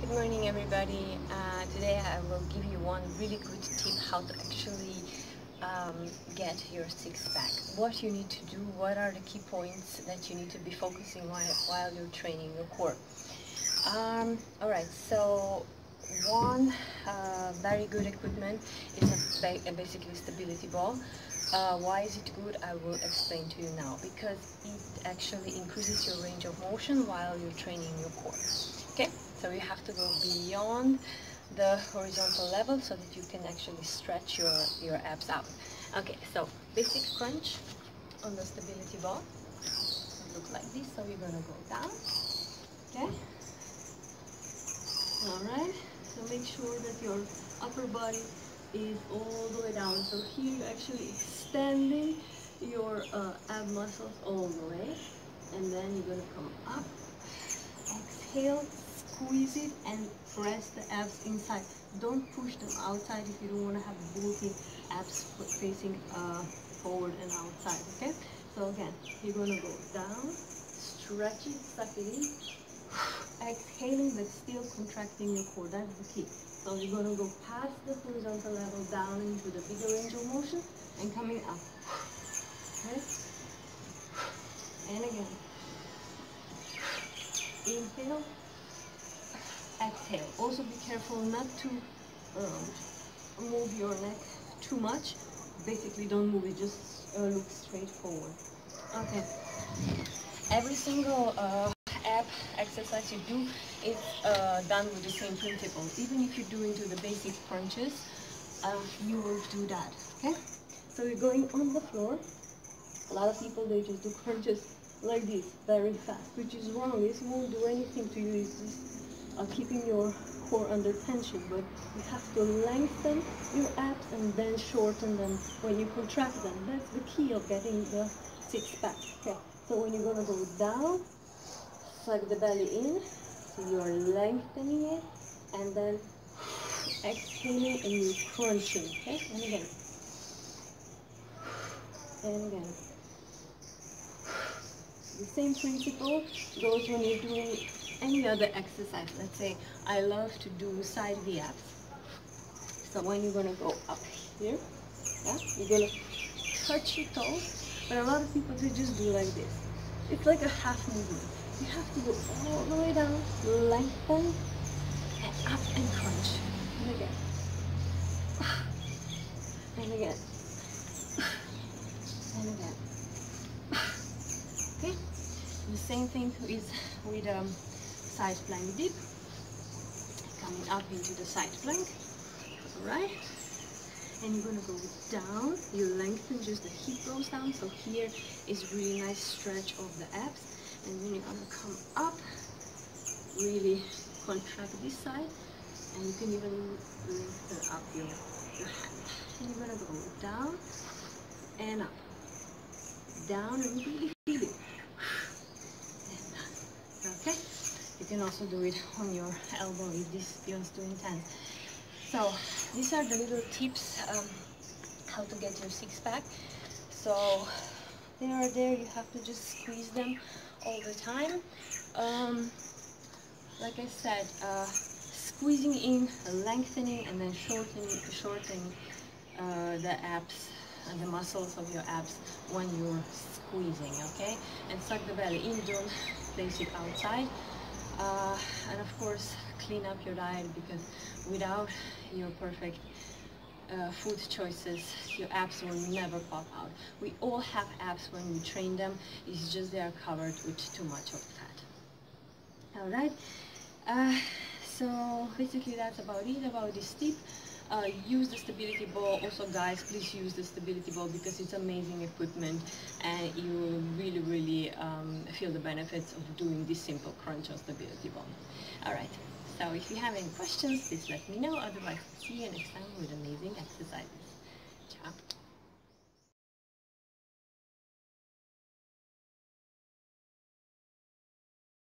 Good morning, everybody. Today I will give you one really good tip how to actually get your six-pack. What you need to do, what are the key points that you need to be focusing while you're training your core. Alright, so one very good equipment is basically stability ball. Why is it good? I will explain to you now. Because it actually increases your range of motion while you're training your core. Okay, so you have to go beyond the horizontal level so that you can actually stretch your abs out. Okay, so basic crunch on the stability ball. Look like this. So you're gonna go down. Okay. Alright, so make sure that your upper body is all the way down. So here you're actually extending your ab muscles all the way. And then you're going to come up. Exhale, squeeze it and press the abs inside. Don't push them outside if you don't want to have bulky abs facing forward and outside, okay? So again, you're going to go down, stretch it, suck it in. Exhaling but still contracting your core, that's the key. So you're going to go past the horizontal level down into the bigger range of motion and coming up. Okay? And again. Inhale, exhale. Also be careful not to move your neck too much. Basically don't move it, just look straight forward. Okay. Every single ab exercise you do is done with the same principle. Even if you do into the basic crunches, you will do that, okay? So you're going on the floor. A lot of people, they just do crunches like this, very fast, which is wrong. This won't do anything to you. It's just keeping your core under tension. But you have to lengthen your abs and then shorten them when you contract them. That's the key of getting the six-pack. Okay. So when you're gonna go down, suck the belly in, so you're lengthening it, and then exhaling and you're crunching. Okay, and again, and again. The same principle goes when you're doing any other exercise. Let's say I love to do side V abs. So when you're gonna go up here, yeah, you're gonna touch your toes. But a lot of people, they just do like this. It's like a half movement. You have to go all the way down, lengthen, and up and crunch. And again. And again. And again. Okay? The same thing is with side plank dip. Coming up into the side plank. Alright? And you're going to go down. You lengthen, just the hip goes down. So here is really nice stretch of the abs. And then you're going to come up, really contract this side, and you can even lengthen up your hand. And you're going to go down and up, down, and really feel it. And done. Okay? You can also do it on your elbow if this feels too intense. So these are the little tips how to get your six-pack. So they are there, you have to just squeeze them all the time. Like I said, squeezing in, lengthening, and then shortening the abs and the muscles of your abs when you're squeezing, okay? And suck the belly in, don't place it outside. And of course, clean up your diet, because without your perfect food choices, your abs will never pop out. We all have abs when we train them, it's just they are covered with too much of fat. Alright, so basically that's about it, about this tip. Use the stability ball. Also guys, please use the stability ball, because it's amazing equipment and you will really feel the benefits of doing this simple crunch on stability ball. Alright. So if you have any questions, please let me know. Otherwise, see you next time with amazing exercises. Ciao.